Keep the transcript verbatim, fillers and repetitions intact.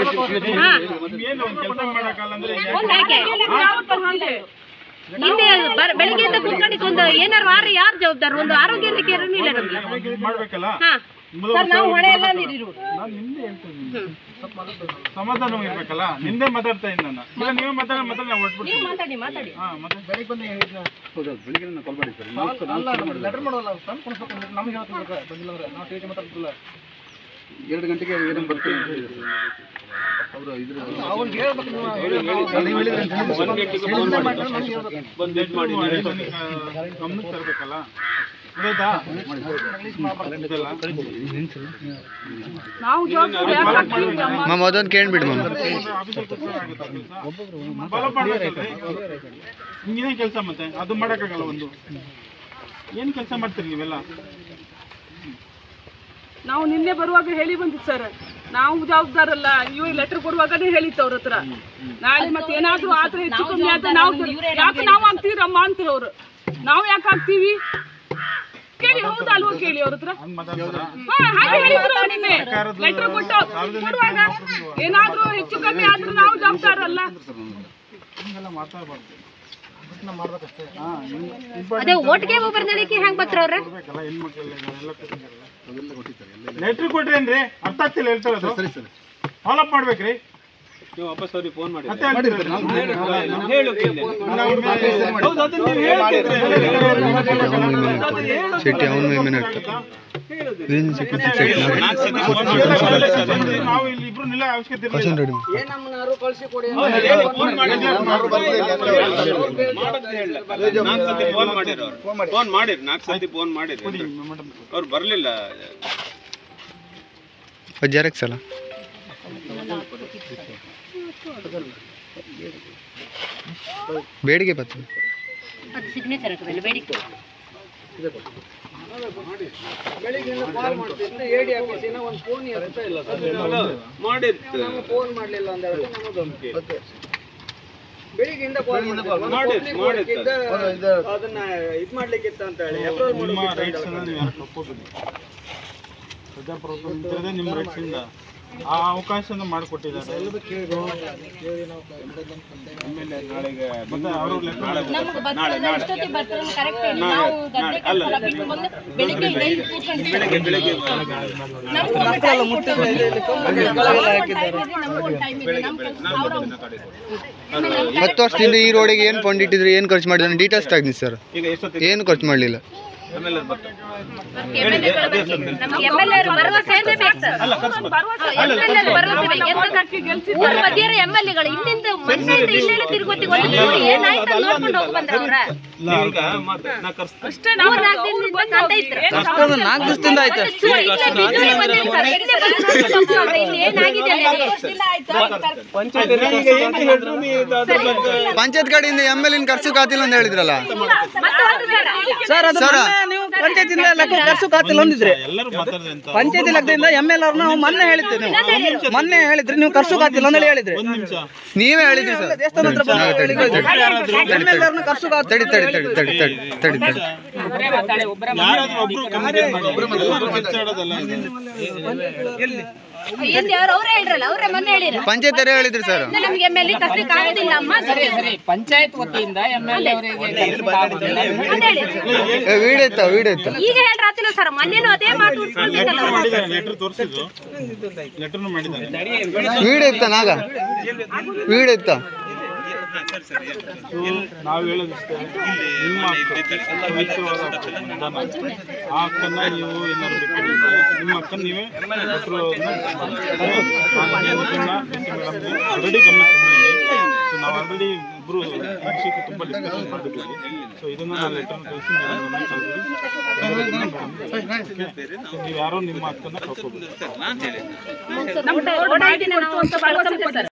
ನಿನ್ನೆ ಬೆಳಿಗ್ಗೆಯಿಂದ ಕೂತ್ಕೊಂಡಿದ್ದು ಒಂದು ಏನಾರು ಆರು ಯಾರು ಜವಾಬ್ದಾರ ಒಂದು ಆರೋಗ್ಯ ಇರಲಿಲ್ಲ ನಮ್ಗೆ. ನಾವು ಹೊಣೆ ಎಲ್ಲ ಸಮಾಧಾನ ಇರ್ಬೇಕಲ್ಲ. ನಿಂದೆ ಮಾತಾಡ್ತಾ ಇದ್ದ ನಾನು. ಇಲ್ಲ ನೀವೇ ಮಾತಾಡ ಮಾತಾಡಿ ನಾವು ಹೊರಟ್ಬಿಡ್ತೀವಿ. ಮಾತಾಡಿ ಮಾತಾಡಿ ಹಾ ಮತ್ತೆ ಬೆಳಿಗ್ಗೆ ಬಂದು ಹೇಳಿದ್ನ. ಹೌದು ಬೆಳಿಗ್ಗೆ ನಾನು ಕಾಲ್ ಮಾಡಿದ್ದೆ. ಅಲ್ಲ ಲೆಟರ್ ಮಾಡೋಲ್ಲ ಸಣ್ಣ ಕೊಡ್ಬೇಕು ನಮಗೆ ಹೇಳ್ತಿರ್ಬೇಕು ಬಂದಿಲ್ಲ ಅಂದ್ರೆ ನಾವು ಟೇಜ್ ಮಾತಾಡ್ತಿಲ್ಲ. ಎರಡು ಗಂಟೆಗೆ ಏನು ಬರ್ತೀವಿ ಅಂತ ಹೇಳಿದ್ರು ಅವರು. ಇದ್ರ ಅವ್ರಿಗೆ ಹೇಳ್ಬೇಕು ನೀವು ಹೇಳಿದ್ರೆ ಬಂದು ಲೇಟ್ ಮಾಡಿ ಗಮನಕ್ಕೆ ತರಬೇಕಲ್ಲ. ಮ್ಯಾಮ್ ಅದೊಂದು ಕೇಳ್ಬಿಡಿ ಮ್ಯಾಮ್. ಹಿಂಗಿನೇ ಕೆಲಸ ಮತ್ತೆ ಅದು ಮಾಡೋಕ್ಕಾಗಲ್ಲ. ಒಂದು ಏನು ಕೆಲಸ ಮಾಡ್ತೀರಿ ನೀವೆಲ್ಲ? ನಾವು ನಿನ್ನೆ ಬರುವಾಗ ಹೇಳಿ ಬಂದಿತ್ತು ಸರ್, ನಾವು ಜವಾಬ್ದಾರಲ್ಲ. ಇವ್ ಲೆಟರ್ ಕೊಡುವಾಗನೇ ಹೇಳಿತ್ತು ಅವ್ರ ಹತ್ರ. ನಾಳೆ ಮತ್ತೆ ಏನಾದ್ರು ಆದ್ರೆ ಹೆಚ್ಚು ಕಮ್ಮಿ ಆದ್ರೆ ನಾವು ಯಾಕೆ ನಾವು ಆಗ್ತೀರಮ್ಮ ಅಂತೀರ ಅವ್ರು. ನಾವು ಯಾಕೆ ಆಗ್ತೀವಿ ಕೇಳಿ. ಹೌದಾ ಅಲ್ವಾ ಕೇಳಿ ಅವ್ರ ಹತ್ರ. ಹಾಗೆ ಹೇಳಿದ್ರು ನಿನ್ನೆ ಲೆಟರ್ ಕೊಟ್ಟು ಕೊಡುವಾಗ ಏನಾದ್ರು ಹೆಚ್ಚು ಕಮ್ಮಿ ಆದ್ರೆ ನಾವು ಜವಾಬ್ದಾರಲ್ಲ. ಅದೇ ಓಟ್ಗೆ ಒಬ್ಬರದಳಿಕೆ ಹೆಂಗ್ ಬರ್ತಾರ ಅವ್ರ? ಲೆಟರ್ ಕೊಟ್ರೇನ್ರಿ? ಅರ್ಥ ಆಗ್ತಿಲ್ಲ ಹೇಳ್ತಾರದು. ಫಾಲೋ ಅಪ್ ಮಾಡ್ಬೇಕ್ರಿ. ನೀವು ವಾಪಸ್ ಅವ್ರಿಗೆ ಫೋನ್ ಮಾಡಿ ನಾವು ಇಲ್ಲಿ ಇಬ್ರು ನಿಲ್ಲ ಅವಶ್ಯಕತೆ ಫೋನ್ ಮಾಡಿರಿ. ನಾಲ್ಕು ಸತಿ ಫೋನ್ ಮಾಡಿರಿ, ಅವ್ರು ಬರಲಿಲ್ಲ. ಜೆರಾಕ್ಸ್ ಅಲ್ಲ ಬೇಡಿಕೆ ಬರ್ತದೆ. ಸಿಗ್ನೇಚರ್ ಹಾಕಬೇಕು ಬೇಡಿಕೆ. ಬೆಳಿಗ್ಗೆಯಿಂದ ಕಾಲ್ ಮಾಡ್ತಿದ್ರೆ ಎಡಿ ಆಫೀಸಿನ ಒಂದು ಫೋನ್ ಇರ್ತಾ ಇಲ್ಲ ಸರ್. ಮಾಡಿರ್ತೀವಿ ನಾವು ಫೋನ್ ಮಾಡಲಿಲ್ಲ ಅಂತ ಹೇಳಿದ್ರೆ ನಮ್ಮದೊಂದು ಬೆಳಿಗ್ಗೆಯಿಂದ ಕಾಲ್ ಮಾಡಿದ್ದ ಅದನ್ನ ಇದು ಮಾಡ್ಲಿಕ್ಕಿತ್ತ ಅಂತ ಹೇಳಿ ಅಪ್ರೂವಲ್ ಪ್ರಜಾಪ್ರಭುತ್ವ ನಿಮ್ಮ ರೈಟ್ಸ್ ಇಂದ ಆ ಅವಕಾಶನ ಮಾಡಿಕೊಟ್ಟಿದ್ದಾರೆ. ಹತ್ತು ವರ್ಷದಿಂದ ಈ ರೋಡಿಗೆ ಏನು ಫಂಡ್ ಇಟ್ಟಿದ್ರು, ಏನು ಖರ್ಚು ಮಾಡಿದ್ರೆ ಡೀಟೇಲ್ಸ್ ತೆಗ್ದಿ ಸರ್. ಏನು ಖರ್ಚು ಮಾಡಲಿಲ್ಲ. ಪಂಚಾಯತ್ ಕಡೆಯಿಂದ ಎಮ್ ಎಲ್ ಎನ್ ಖರ್ಚು ಕಾತಿಲ್ಲ ಅಂತ ಹೇಳಿದ್ರಲ್ಲ ಸರ್. ನೀವು ಪಂಚಾಯತಿಂದ ಲೆಕ್ಕ ಖರ್ಚು ಖಾತೆಲ್ಲ ಹೊಂದಿದ್ರೆ ಪಂಚಾಯತಿ ಲೆಕ್ಕದಿಂದ ಎಮ್ ಎಲ್ ಅವ್ರನ್ನ ಮೊನ್ನೆ ಹೇಳಿದ್ದೆ. ನೀವು ಮೊನ್ನೆ ಹೇಳಿದ್ರಿ ನೀವು ಖರ್ಚು ಖಾತಿಲ್ಲ ಅಂತ ಹೇಳಿದ್ರಿ. ನೀವೇ ಹೇಳಿದ್ರಿ ಸರ್. ದೇವಸ್ಥಾನ ಹತ್ರ ಎಮ್ ಎಲ್ ಅವ್ರನ್ನ ಖರ್ಚು ಖಾತೆ ತಡಿ ತಡಿ ತಡಿ ತಡಿ ತಡಿ ತಡಿ ತಡಿ ಪಂಚಾಯತ್ ಹೇಳಿದ್ರಿ ಸರ್. ಪಂಚಾಯತ್ ವತಿಯಿಂದ ಎಮ್ ಎಲ್ ವಿಡಿಯೋ ಇತ್ತ ವಿಡಿಯೋ ಇತ್ತ ಈಗ ಹೇಳ್ರಾತಿಲ್ಲ ಸರ್. ಮೊನ್ನೆನೂ ಅದೇ ಮಾತು ವಿಡಿಯೋ ಇತ್ತ ನಾಗ ವಿಡಿಯೋ ಇತ್ತ. ನಾವು ಹೇಳೋದಿಷ್ಟೇ, ನಿಮ್ಮ ಆ ಅಕ್ಕನ್ನ ನೀವು ಏನಾದ್ರು ಬಿಟ್ಟು ನಿಮ್ಮ ಅಕ್ಕನ ನೀವೇ ಆಲ್ರೆಡಿ ಗಮನ ತಂದಿದ್ದೀವಿ. ಸೊ ನಾವು ಆಲ್ರೆಡಿ ಇಬ್ಬರು ಈ ವಿಷಯಕ್ಕೆ ತುಂಬ ಡಿಸ್ಕಷನ್ ಮಾಡಿದ್ದೀವಿ. ಸೊ ಇದನ್ನು ನಾನು ಲೆಟರ್ ಕಳಿಸಿ ನೀವು ಯಾರೋ ನಿಮ್ಮ ಅಕ್ಕನ್ನ ಕಳ್ಕೊಬೋದು.